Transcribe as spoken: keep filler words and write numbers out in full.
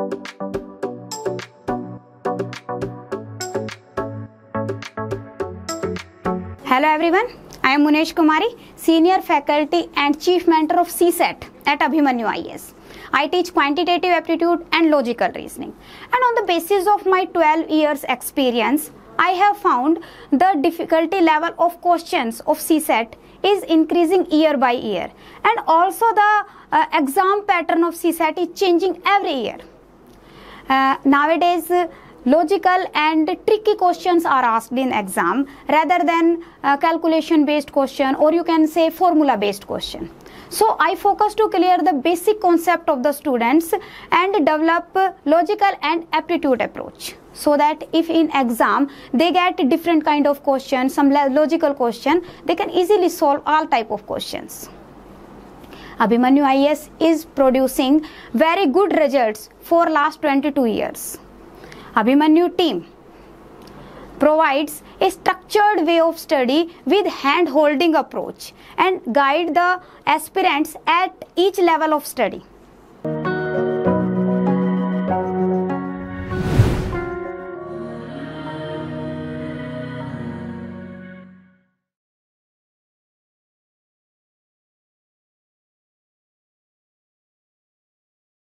Hello everyone, I am Munesh Kumari, Senior Faculty and Chief Mentor of C SET at Abhimanyu I A S. I teach quantitative aptitude and logical reasoning. And on the basis of my twelve years experience, I have found the difficulty level of questions of C SET is increasing year by year. And also the uh, exam pattern of C SET is changing every year. Uh, nowadays, uh, logical and tricky questions are asked in exam rather than uh, calculation based question, or you can say formula based question. So I focus to clear the basic concept of the students and develop uh, logical and aptitude approach, so that if in exam they get different kind of questions, some logical question, they can easily solve all type of questions. Abhimanyu I A S is producing very good results for last twenty-two years. Abhimanyu team provides a structured way of study with hand-holding approach and guide the aspirants at each level of study.